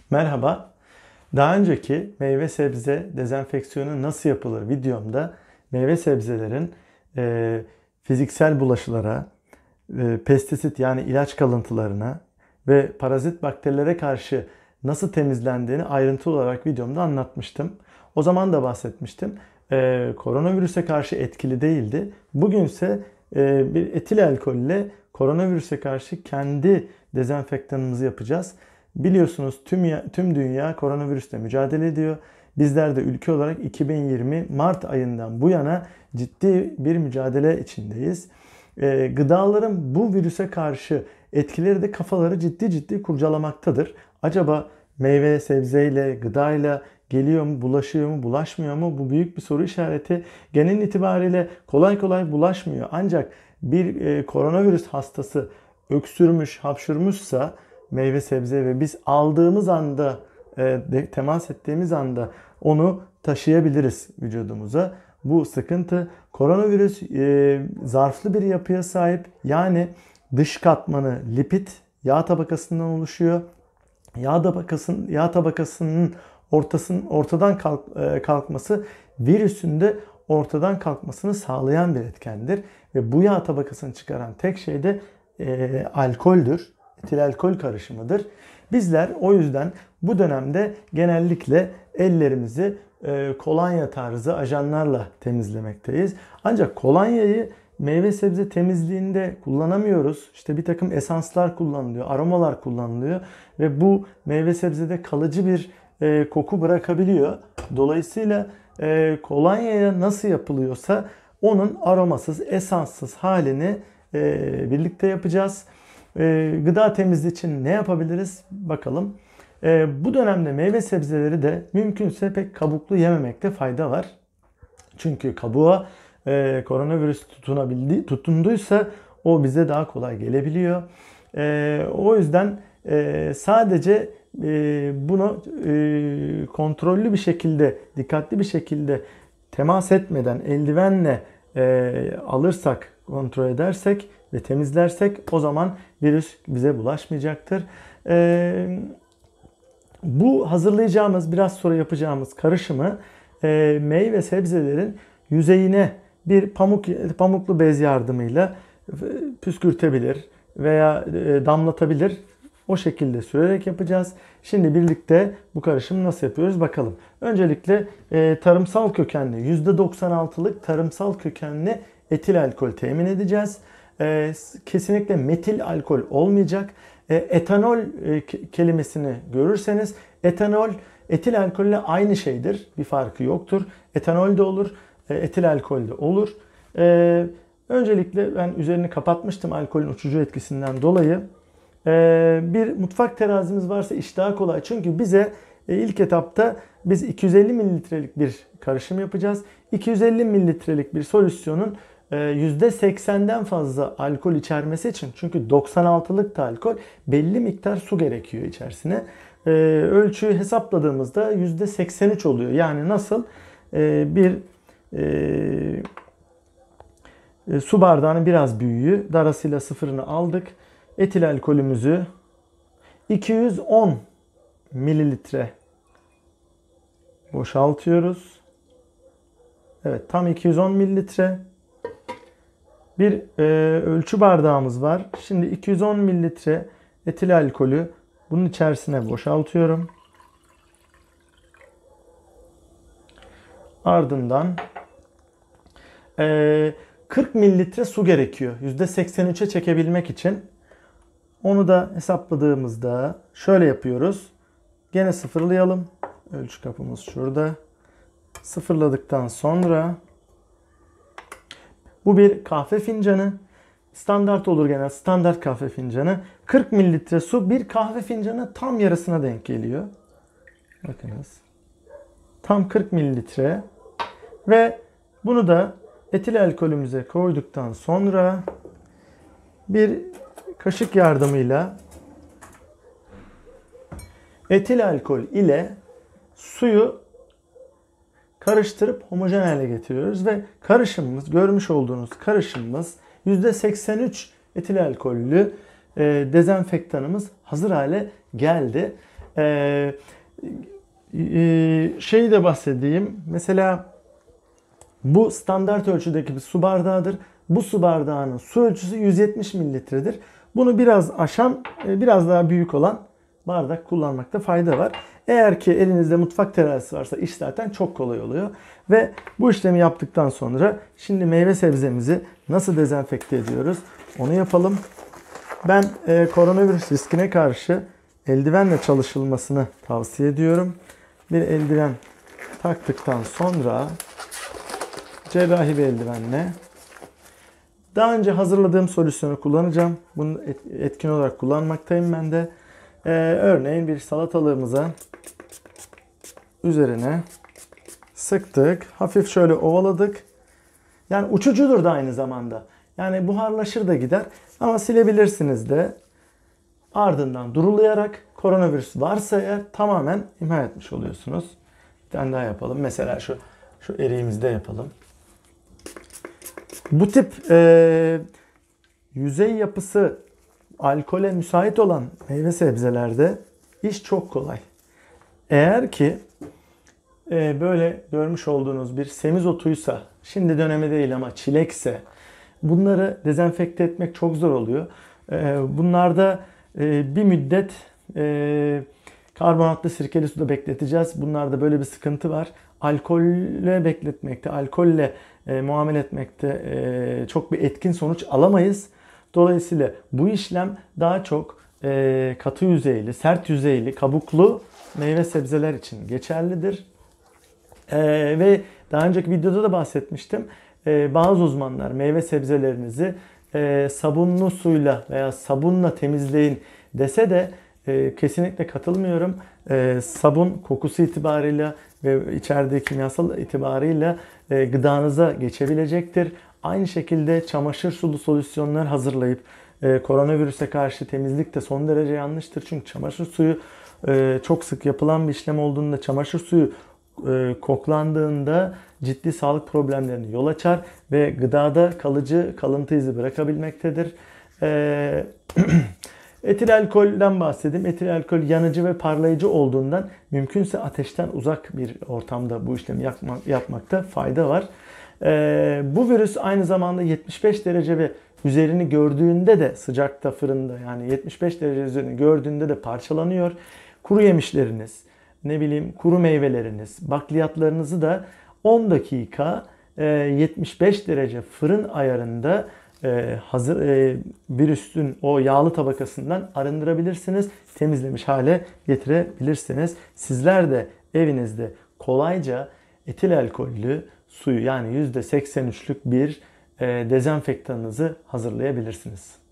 Merhaba. Daha önceki meyve sebze dezenfeksiyonu nasıl yapılır videomda meyve sebzelerin fiziksel bulaşılara, pestisit yani ilaç kalıntılarına ve parazit bakterilere karşı nasıl temizlendiğini ayrıntılı olarak videomda anlatmıştım. O zaman da bahsetmiştim. Koronavirüse karşı etkili değildi. Bugünse bir etil alkolle koronavirüse karşı kendi dezenfektanımızı yapacağız. Biliyorsunuz tüm dünya koronavirüsle mücadele ediyor. Bizler de ülke olarak 2020 Mart ayından bu yana ciddi bir mücadele içindeyiz. Gıdaların bu virüse karşı etkileri de kafaları ciddi kurcalamaktadır. Acaba meyve, sebzeyle, gıdayla geliyor mu, bulaşıyor mu, bulaşmıyor mu? Bu büyük bir soru işareti. Genel itibariyle kolay bulaşmıyor. Ancak bir koronavirüs hastası öksürmüş, hapşurmuşsa meyve sebze ve biz aldığımız anda, temas ettiğimiz anda onu taşıyabiliriz vücudumuza. Bu sıkıntı. Koronavirüs zarflı bir yapıya sahip. Yani dış katmanı lipid, yağ tabakasından oluşuyor. Yağ tabakasının ortadan kalkması virüsün de ortadan kalkmasını sağlayan bir etkendir. Ve bu yağ tabakasını çıkaran tek şey de alkoldür. Etil alkol karışımıdır. Bizler o yüzden bu dönemde genellikle ellerimizi kolonya tarzı ajanlarla temizlemekteyiz. Ancak kolonyayı meyve sebze temizliğinde kullanamıyoruz. İşte bir takım esanslar kullanılıyor, aromalar kullanılıyor ve bu meyve sebzede kalıcı bir koku bırakabiliyor. Dolayısıyla kolonyaya nasıl yapılıyorsa onun aromasız, esanssız halini birlikte yapacağız. Gıda temizliği için ne yapabiliriz? Bakalım. Bu dönemde meyve sebzeleri de mümkünse pek kabuklu yememekte fayda var. Çünkü kabuğa koronavirüs tutunduysa o bize daha kolay gelebiliyor. O yüzden sadece bunu kontrollü bir şekilde, dikkatli bir şekilde temas etmeden eldivenle alırsak, kontrol edersek ve temizlersek o zaman virüs bize bulaşmayacaktır. Bu hazırlayacağımız, biraz sonra yapacağımız karışımı meyve sebzelerin yüzeyine bir pamuklu bez yardımıyla püskürtebilir veya damlatabilir. O şekilde sürerek yapacağız. Şimdi birlikte bu karışımı nasıl yapıyoruz bakalım. Öncelikle tarımsal kökenli, %96'lık tarımsal kökenli etil alkol temin edeceğiz. Kesinlikle metil alkol olmayacak. Etanol kelimesini görürseniz etanol etil alkolle aynı şeydir. Bir farkı yoktur. Etanol de olur, etil alkol de olur. Öncelikle ben üzerini kapatmıştım alkolün uçucu etkisinden dolayı. Bir mutfak terazimiz varsa iş daha kolay. Çünkü bize ilk etapta biz 250 mililitrelik bir karışım yapacağız. 250 mililitrelik bir solüsyonun %80'den fazla alkol içermesi için, çünkü 96'lık da alkol, belli miktar su gerekiyor içerisine. Ölçüyü hesapladığımızda %83 oluyor. Yani nasıl? Bir su bardağının biraz büyüğü, darasıyla sıfırını aldık. Etil alkolümüzü 210 mililitre boşaltıyoruz. Evet, tam 210 mililitre. Bir ölçü bardağımız var. Şimdi 210 mililitre etil alkolü bunun içerisine boşaltıyorum. Ardından 40 mililitre su gerekiyor %83'e çekebilmek için. Onu da hesapladığımızda şöyle yapıyoruz. Gene sıfırlayalım. Ölçü kapımız şurada. Sıfırladıktan sonra bu bir kahve fincanı. Standart olur genel. Standart kahve fincanı. 40 mililitre su bir kahve fincanı tam yarısına denk geliyor. Bakınız. Tam 40 mililitre. Ve bunu da etil alkolümüze koyduktan sonra bir kaşık yardımıyla etil alkol ile suyu karıştırıp homojen hale getiriyoruz ve karışımımız, görmüş olduğunuz karışımımız %83 etil alkollü dezenfektanımız hazır hale geldi. Şeyi de bahsedeyim. Mesela bu standart ölçüdeki bir su bardağıdır. Bu su bardağının su ölçüsü 170 mililitredir. Bunu biraz aşan, biraz daha büyük olan bardak kullanmakta fayda var. Eğer ki elinizde mutfak terazisi varsa iş zaten çok kolay oluyor. Ve bu işlemi yaptıktan sonra şimdi meyve sebzemizi nasıl dezenfekte ediyoruz onu yapalım. Ben koronavirüs riskine karşı eldivenle çalışılmasını tavsiye ediyorum. Bir eldiven taktıktan sonra cerrahi bir eldivenle daha önce hazırladığım solüsyonu kullanacağım. Bunu etkin olarak kullanmaktayım ben de. Örneğin bir salatalığımıza üzerine sıktık. Hafif şöyle ovaladık. Yani uçucudur da aynı zamanda. Yani buharlaşır da gider. Ama silebilirsiniz de. Ardından durulayarak koronavirüs varsa eğer tamamen imha etmiş oluyorsunuz. Bir tane daha yapalım. Mesela şu eriğimizde yapalım. Bu tip yüzey yapısı alkole müsait olan meyve sebzelerde iş çok kolay. Eğer ki böyle görmüş olduğunuz bir semizotuysa, şimdi dönemi değil ama çilekse, bunları dezenfekte etmek çok zor oluyor. Bunlarda bir müddet karbonatlı sirkeli suda bekleteceğiz. Bunlarda böyle bir sıkıntı var. Alkolle bekletmekte, alkolle muamele etmekte çok bir etkin sonuç alamayız. Dolayısıyla bu işlem daha çok katı yüzeyli, sert yüzeyli, kabuklu meyve sebzeler için geçerlidir. Ve daha önceki videoda da bahsetmiştim. Bazı uzmanlar meyve sebzelerinizi sabunlu suyla veya sabunla temizleyin dese de kesinlikle katılmıyorum. Sabun kokusu itibarıyla ve içerdiği kimyasal itibarıyla gıdanıza geçebilecektir. Aynı şekilde çamaşır sulu solüsyonlar hazırlayıp koronavirüse karşı temizlik de son derece yanlıştır. Çünkü çamaşır suyu çok sık yapılan bir işlem olduğunda çamaşır suyu koklandığında ciddi sağlık problemlerine yol açar ve gıdada kalıcı kalıntı izi bırakabilmektedir. Etil alkolden bahsedeyim. Etil alkol yanıcı ve parlayıcı olduğundan mümkünse ateşten uzak bir ortamda bu işlemi yapmakta fayda var. Bu virüs aynı zamanda 75 derece ve üzerini gördüğünde de sıcakta fırında yani 75 derece üzerini gördüğünde de parçalanıyor. Kuru yemişleriniz, ne bileyim kuru meyveleriniz, bakliyatlarınızı da 10 dakika 75 derece fırın ayarında hazır virüsün o yağlı tabakasından arındırabilirsiniz. Temizlemiş hale getirebilirsiniz. Sizler de evinizde kolayca etil alkollü suyu yani %83'lük bir dezenfektanınızı hazırlayabilirsiniz.